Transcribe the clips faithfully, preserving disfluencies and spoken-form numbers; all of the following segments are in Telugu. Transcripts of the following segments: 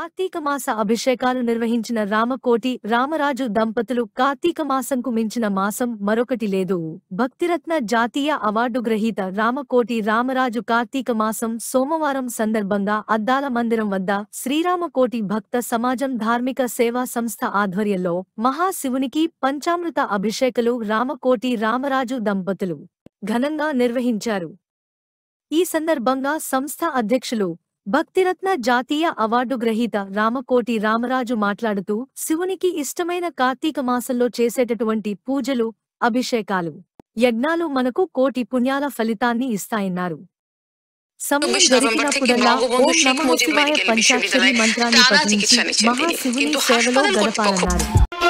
కార్తీక మాస అభిషేకాలు నిర్వహించిన రామకోటి రామరాజు దంపతులు కార్తీక మాసంకు మించిన మాసం మరొకటి లేదు. భక్తిరత్న జాతీయ అవార్డు గ్రహీత రామకోటి రామరాజు కార్తీక మాసం సోమవారం సందర్భంగా అద్దాల మందిరం వద్ద శ్రీరామకోటి భక్త సమాజం ధార్మిక సేవా సంస్థ ఆధ్వర్యంలో మహాశివునికి పంచామృత అభిషేకాలు రామకోటి రామరాజు దంపతులు ఘనంగా నిర్వహించారు. ఈ సందర్భంగా సంస్థ అధ్యక్షులు భక్తిరత్న జాతీయ అవార్డు గ్రహీత రామకోటి రామరాజు మాట్లాడుతూ శివునికి ఇష్టమైన కార్తీక మాసంలో చేసేటటువంటి పూజలు, అభిషేకాలు, యజ్ఞాలు మనకు కోటి పుణ్యాల ఫలితాన్ని ఇస్తాయన్నారు. సమయం దొరికినప్పుడల్లా ఓం నమః శివాయ పంచాక్షరి మంత్రాన్ని పఠించి మహాశివుని సేవలో గడపాలన్నారు.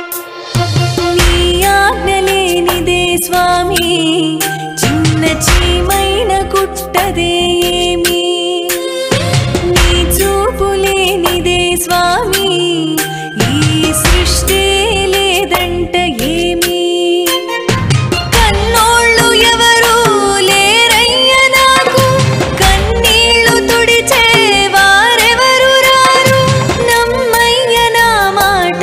స్వామి చిన్న చీమైన కుట్టదే ఏమి నీ చూపులేనిదే స్వామి ఈ సృష్టి లేదంట ఏమి కన్నోళ్ళు ఎవరు లేరయ్య నాకు కన్నీళ్లు తుడిచే వారెవరు రారు నమ్మయ్య నా మాట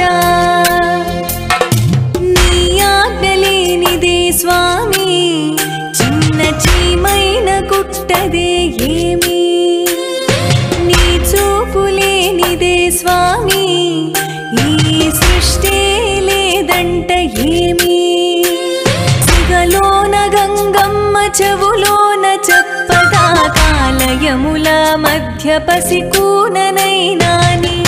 నీ ఆజ్ఞ లేనిదే స్వామి చిన్న చీమైన కుట్టదే ఏమి నీ చూపులేనిదే స్వామి ఈ సృష్టి లేదంట ఏమి సిగలోన గంగమ్మ చెవులోన చెప్పదా కాలయముల మధ్య పసికూననైనా నీ